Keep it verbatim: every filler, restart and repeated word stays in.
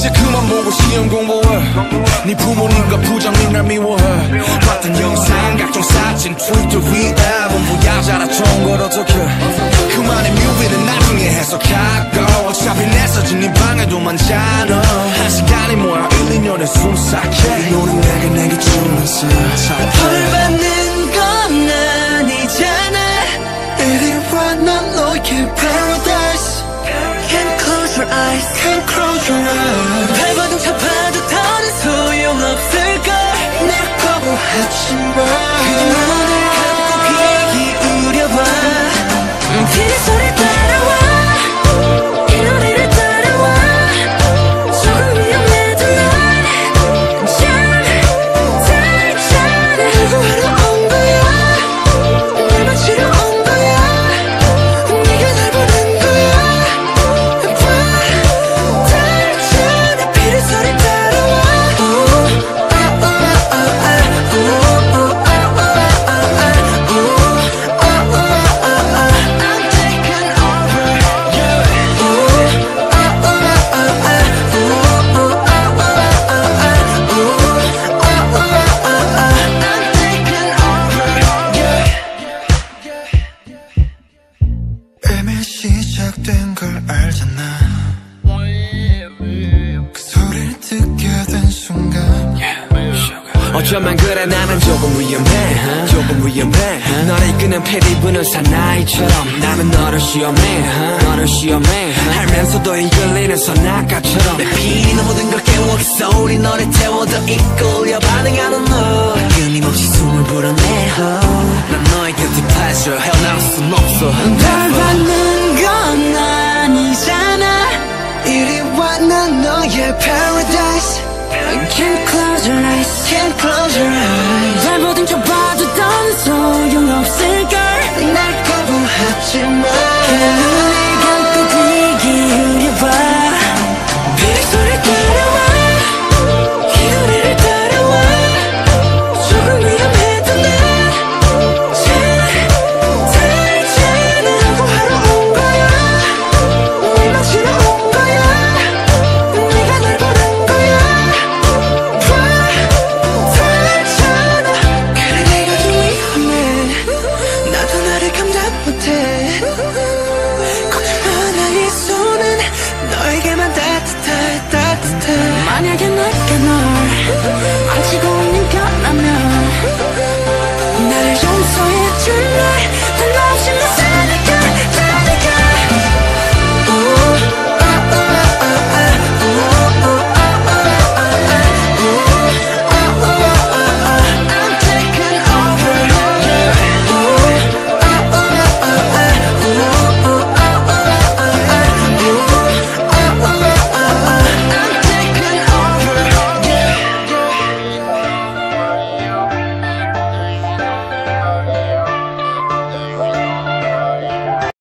이제 그만 보고 시험 공부해. 네 부모님과 부장님 날 미워해. 봤던 영상 각종 사진 트위터 위에 전부 야자라 좋은 걸 어떡해. 그만의 뮤비를 나중에 해석하고 어차피 내 사진 네 방에도 많잖아. 한 시간이 뭐야 일, 이 년의 순삭해. 너는 내게 내게 주면서 벌 받는 건 아니잖아. 이리 와 난 너의 paradise. Can't close your eyes, can't close your eyes. 발버둥 쳐봐도 더는 소용없을걸. 날 거부하지마. 그냥 눈을 감고 귀 기울여봐. 피리 소리 따라와. 이 노래를 따라와. 조금 위험해도 난 괜찮아. 누구하러 온 거야. 날 맞추러 온 거야. 네가 날 보는 거야. 봐 달잖아. 피리 소리 따라와. 시작된 걸 알잖아. 그 소리를 듣게 된 순간 어쩌면 그래 나는 조금 위험해 조금 위험해 너를 이끄는 패디 부는 사나이처럼 나는 너를 시험해 너를 시험해 알면서도 이끌리는 선악가처럼 내 피리 모든 걸 깨워 그 소리 너를 태워 더 이끌려 반응하는 너 끊임없이 숨을 불어내 난 너의 guilty pleasure 헤어나올 순 없어 널 받는 건 아니잖아. 이리 와 난 너의 paradise. Can't close your eyes, can't close your eyes. 발버둥 쳐봐도 더는 소용없을걸. 날 거부하지마.